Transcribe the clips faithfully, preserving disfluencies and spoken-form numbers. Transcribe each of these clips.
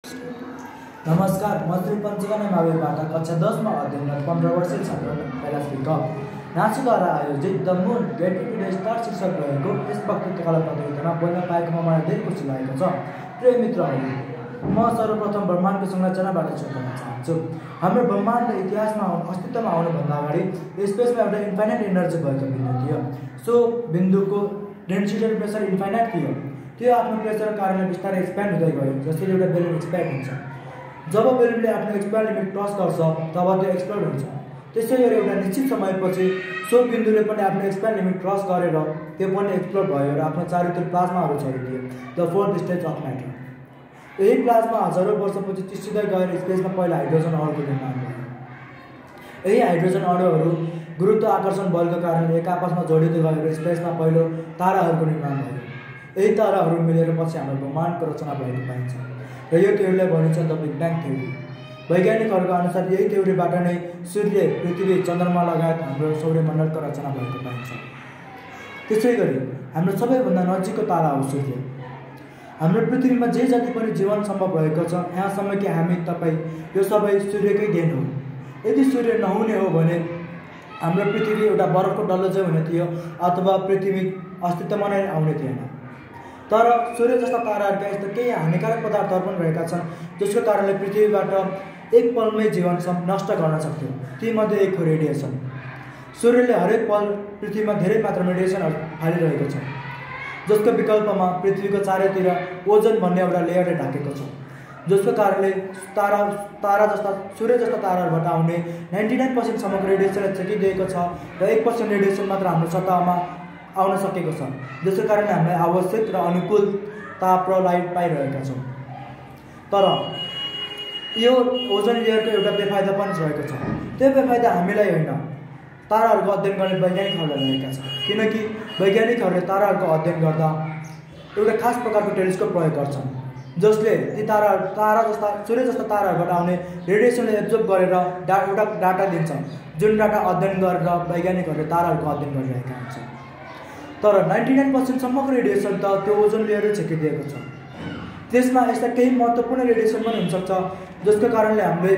नमस्कार, म श्री पञ्चकन्या माविबाट कक्षा दस मा अध्ययनरत पन्ध्र वर्षीय छात्र कैलाश विक नाचुद्वारा आयोजित the moon gate to the star शीर्षक रहेको यस वक्तृत्व कला प्रतियोगितामा बोल्न पाएकोमा मलाई धेरै खुसी लागेको छ। प्रिय मित्रहरू, म सर्वप्रथम ब्रह्माण्डको संरचनाबाट सुरु गर्न चाहन्छु। हाम्रो ब्रह्माण्ड इतिहासमा अस्तित्वमा आउनुभन्दा अगाडि स्पेसमा एउटा इन्फाइनाइट एनर्जी भएको बिन्दु थियो। सो बिन्दुको डेन्सिटी र प्रेसर इन्फाइनाइट थियो। त्यो आफ्नो प्रेसरको कारणले बिस्तारै एक्सप्यान्ड हुँदै गयो, जसरी एउटा बेलुन एक्सप्यान्ड हुन्छ। जब बेलुनले आफ्नो एक्सप्यान्ड लिमिट क्रस गर्छ तब त्यो एक्सप्लोड हुन्छ। त्यसै गरी एउटा निश्चित समयपछि सो बिन्दुले पनि आफ्नो एक्सप्यान्ड लिमिट क्रस गरेर त्यो पनि एक्सप्लोड भयो र आफ्नो चारैतिर प्लाज्माहरू छरिदियो, the fourth stage of matter. यही प्लाज्मा हजारौँ वर्षपछि चिस्सिँदै गएर स्पेसमा पहिला हाइड्रोजन अणुको निर्माण भयो। यही हाइड्रोजन अणुहरू गुरुत्व आकर्षण बलको कारणले एक आपसमा जोडिँदै गएर स्पेसमा पहिलो ताराहरूको निर्माण भयो। यही ताराहरू मिलेर पछि हाम्रो ब्रह्माण्डको रचना भएको पाइन्छ र यो थ्योरीलाई भनिन्छ द बिग ब्याङ थ्योरी। वैज्ञानिकहरूको अनुसार यही थ्योरीबाट नै सूर्य, पृथ्वी, चन्द्रमा लगायत हाम्रो सौर्यमण्डलको रचना भएको पाइन्छ। त्यसै गरी हाम्रो सबैभन्दा नजिकको तारा हो सूर्य। हाम्रो पृथ्वीमा जे जति पनि जीवन सम्भव भएको छ, यहाँसम्म कि हामी तपाईँ यो सबै सूर्यकै देन हो। यदि सूर्य नहुने हो भने हाम्रो पृथ्वी एउटा बरफको डल्लो चाहिँ हुने थियो अथवा पृथ्वी अस्तित्वमा नै आउने थिएन। तर सूर्य जस्ता ताराहरूका यस्ता केही हानिकारक पदार्थहरू पनि रहेका छन् जसको कारणले पृथ्वीबाट एक पलमै जीवन नष्ट गर्न सक्थ्यो। तीमध्ये एक हो रेडिएसन। सूर्यले हरेक पल पृथ्वीमा धेरै मात्रामा रेडिएसनहरू फालिरहेको छ, जसको विकल्पमा पृथ्वीको चारैतिर ओजन भन्ने एउटा लेयरले ढाकेको छ, जसको कारणले तारा तारा जस्ता सूर्य जस्ता ताराहरूबाट आउने नाइन्टी नाइन पर्सेन्टसम्मको रेडिएसनलाई छेकिदिएको छ र एक पर्सेन्ट रेडिएसन मात्र हाम्रो सतहमा आउन सकेको छ, जसको कारणले हामीलाई आवश्यक र अनुकूल ताप र लाइट पाइरहेका छौँ। तर यो ओजन लेयरको एउटा बेफाइदा पनि रहेको छ। त्यो बेफाइदा हामीलाई होइन, ताराहरूको अध्ययन गर्ने वैज्ञानिकहरूलाई रहेका छ। किनकि वैज्ञानिकहरूले ताराहरूको अध्ययन गर्दा एउटा खास प्रकारको टेलिस्कोप प्रयोग गर्छन्, जसले ती तारा तारा जस्ता सूर्य जस्ता ताराहरूबाट आउने रेडिएसनलाई एब्जर्भ गरेर डा एउटा डाटा दिन्छ, जुन डाटा अध्ययन गरेर वैज्ञानिकहरूले ताराहरूको अध्ययन गरिरहेका हुन्छन्। तर नाइन्टी नाइन पर्सेन्टसम्मको रेडिएसन त त्यो ओजन लेयरले छेकिदिएको छ। त्यसमा यस्ता केही महत्त्वपूर्ण रेडिएसन पनि हुनसक्छ जसको कारणले हामीले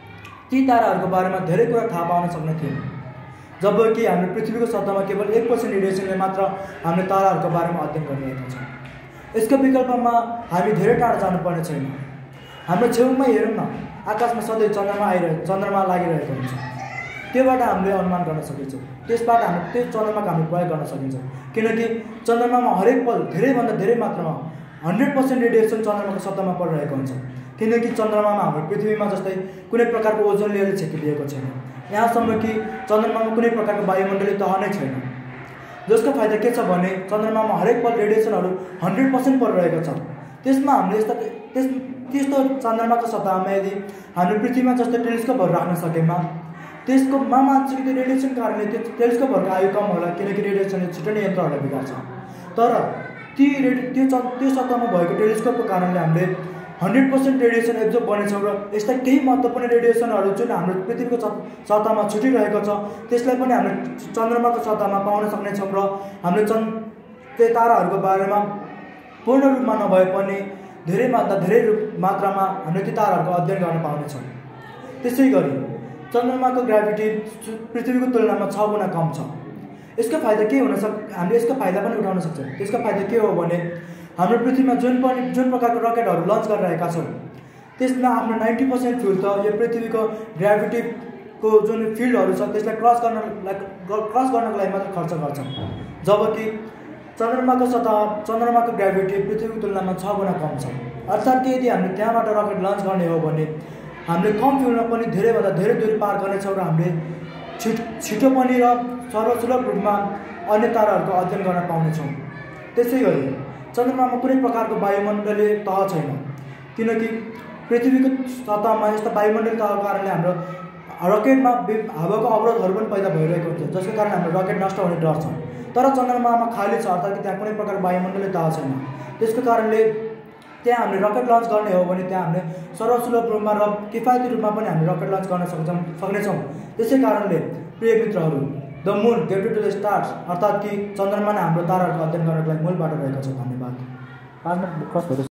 ती ताराहरूको बारेमा धेरै कुरा थाहा पाउन सक्ने थियौँ, जबकि हामीले पृथ्वीको सतहमा केवल एक पर्सेन्ट रेडिएसनले मात्र हामीले ताराहरूको बारेमा अध्ययन गरिरहेका छौँ। यसको विकल्पमा हामी धेरै टाढा जानुपर्ने छैन। हाम्रो छेउमा हेरौँ न, आकाशमा सधैँ चन्द्रमा आइरहेको चन्द्रमा लागिरहेको हुन्छ। त्योबाट हामीले अनुमान गर्न सकिन्छौँ। त्यसबाट हामी त्यो चन्द्रमाको हामीले प्रयोग गर्न सकिन्छौँ, किनकि चन्द्रमामा हरेक पल धेरैभन्दा धेरै मात्रामा हन्ड्रेड पर्सेन्ट रेडिएसन चन्द्रमाको सतहमा परिरहेको हुन्छ। किनकि चन्द्रमामा हाम्रो पृथ्वीमा जस्तै कुनै प्रकारको ओजन लेयरले छेकिदिएको छैन। यहाँसम्म कि चन्द्रमामा कुनै प्रकारको वायुमण्डलीय तह नै छैन, जसको फाइदा के छ भने चन्द्रमामा हरेक पल रेडिएसनहरू हन्ड्रेड पर्सेन्ट परिरहेको छ। त्यसमा हामीले यस्ता त्यस त्यस्तो चन्द्रमाको सतहमा यदि हामीले पृथ्वीमा जस्तै टेलिस्कोपहरू राख्न सकेमा, त्यसको मा मान्छ कि त्यो रेडिएसन कारणले त्यो टेलिस्कोपहरूको आयु कम होला, किनकि रेडिएसनले छिटो नै यन्त्रहरूलाई बिगार्छ। तर ती रेडि त्यो त्यो सतहमा भएको टेलिस्कोपको कारणले हामीले हन्ड्रेड पर्सेन्ट रेडिएसन एब्जर्भ गर्नेछौँ र यस्ता केही महत्त्वपूर्ण रेडिएसनहरू जुन हाम्रो पृथ्वीको सतहमा छुटिरहेको छ त्यसलाई पनि हामीले चन्द्रमाको सतहमा पाउन सक्नेछौँ र हामीले चन् त्यो ताराहरूको बारेमा पूर्ण रूपमा नभए पनि धेरैभन्दा धेरै रूप मात्रामा हामीले ती ताराहरूको अध्ययन गर्न पाउनेछौँ। त्यसै गरी चन्द्रमाको ग्राभिटी पृथ्वीको तुलनामा छ गुणा कम छ। यसको फाइदा के हुन सक्छ, हामीले यसको फाइदा पनि उठाउन सक्छौँ। त्यसको फाइदा के हो भने हाम्रो पृथ्वीमा जुन पनि जुन प्रकारको रकेटहरू लन्च गरिरहेका छौँ त्यसमा आफ्नो नाइन्टी पर्सेन्ट फ्युल त यो पृथ्वीको ग्राभिटीको जुन फिल्डहरू छ त्यसलाई क्रस गर्नलाई क्रस गर्नको लागि मात्र खर्च गर्छौँ, जबकि चन्द्रमाको सतह चन्द्रमाको ग्राभिटी पृथ्वीको तुलनामा छ गुणा कम छ। अर्थात् यदि हामीले त्यहाँबाट रकेट लन्च गर्ने हो भने हामीले कम फ्युलमा पनि धेरैभन्दा धेरै दूरी पार गर्नेछौँ र हामीले छिट छिटो पनि र सर्वसुलभ रूपमा अन्य ताराहरूको अध्ययन गर्न पाउनेछौँ। त्यसै गरी चन्द्रमामा कुनै प्रकारको वायुमण्डलीय तह छैन, किनकि पृथ्वीको सतहमा यस्ता वायुमण्डलीय तहको कारणले हाम्रो रकेटमा हावाको अवरोधहरू पनि पैदा भइरहेको हुन्छ, जसको कारण हाम्रो रकेट नष्ट हुने डर छ। तर चन्द्रमामा खाली छ, अर्थात् कि त्यहाँ कुनै प्रकारको वायुमण्डलीय तह छैन। त्यसको कारणले त्यहाँ हामीले रकेट लन्च गर्ने हो भने त्यहाँ हामीले सर्वसुलभ रूपमा र किफायती रूपमा पनि हामीले रकेट लन्च गर्न सक्छौँ सक्नेछौँ। त्यसै कारणले प्रिय मित्रहरू, the moon gate to the stars अर्थात् कि चन्द्रमा नै हाम्रो ताराहरूको अध्ययन गर्नको लागि मूल बाटो रहेको छ। धन्यवाद।